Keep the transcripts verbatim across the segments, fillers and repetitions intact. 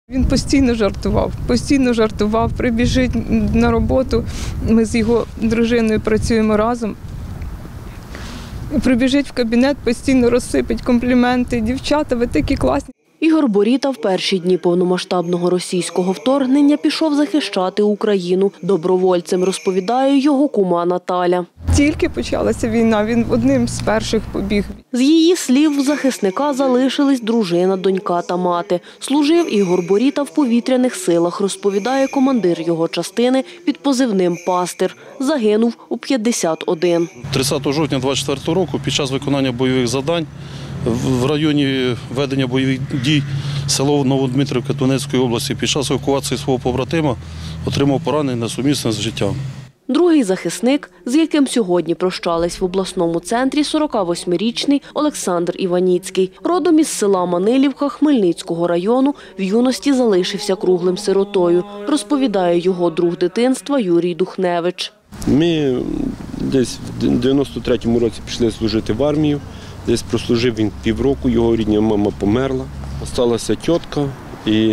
Він постійно жартував, постійно жартував, прибіжить на роботу, ми з його дружиною працюємо разом. Прибіжить в кабінет, постійно розсипить компліменти. Дівчата, ви такі класні. Ігор Боріта в перші дні повномасштабного російського вторгнення пішов захищати Україну. Добровольцем, розповідає його кума Наталя. Тільки почалася війна, він одним з перших побіг. З її слів, в захисника залишились дружина, донька та мати. Служив Ігор Боріта в повітряних силах, розповідає командир його частини під позивним «Пастир». Загинув у п'ятдесят один. тридцятого жовтня двадцять четвертого року під час виконання бойових завдань в районі ведення бойових дій село Новодмитрівка Донецької області під час евакуації свого побратима отримав поранення несумісне з життям. Другий захисник, з яким сьогодні прощались в обласному центрі, сорокавосьмирічний Олександр Іваніцький. Родом із села Манилівка Хмельницького району, в юності залишився круглим сиротою, розповідає його друг дитинства Юрій Духневич. Ми десь в дев'яносто третьому році пішли служити в армію, десь прослужив він півроку, його рідня мама померла. Осталася тітка і,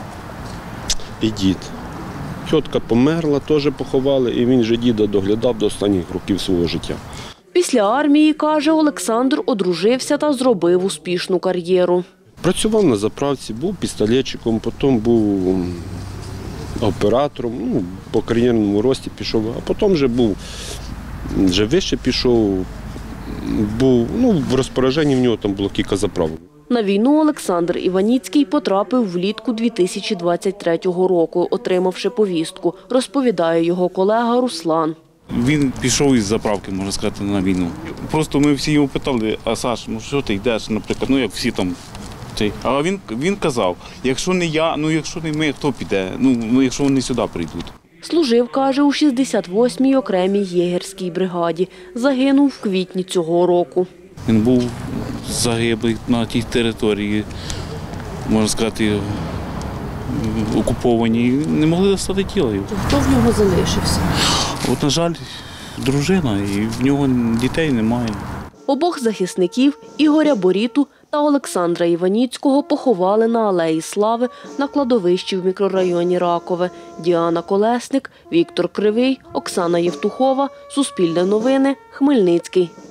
і дід. Тітка померла, теж поховали, і він же діда доглядав до останніх років свого життя. Після армії, каже, Олександр одружився та зробив успішну кар'єру. Працював на заправці, був пістолетчиком, потім був оператором, ну, по кар'єрному рості пішов, а потім вже був, вже вище пішов, був, ну, в розпорядженні в нього там було кілька заправок. На війну Олександр Іваніцький потрапив влітку дві тисячі двадцять третього року, отримавши повістку, розповідає його колега Руслан. Він пішов із заправки, можна сказати, на війну. Просто ми всі його питали, а Саш, ну що ти йдеш, наприклад, ну як всі там. А він, він казав, якщо не я, ну якщо не ми, хто піде, ну, ну якщо вони сюди прийдуть. Служив, каже, у шістдесят восьмій окремій єгерській бригаді. Загинув в квітні цього року. Він був загиблий на тій території, можна сказати, окупованій. Не могли достати тіло його. Хто в нього залишився? От, на жаль, дружина, і в нього дітей немає. Обох захисників, Ігоря Боріту та Олександра Іваніцького, поховали на Алеї Слави на кладовищі в мікрорайоні Ракове. Діана Колесник, Віктор Кривий, Оксана Євтухова, Суспільне новини, Хмельницький.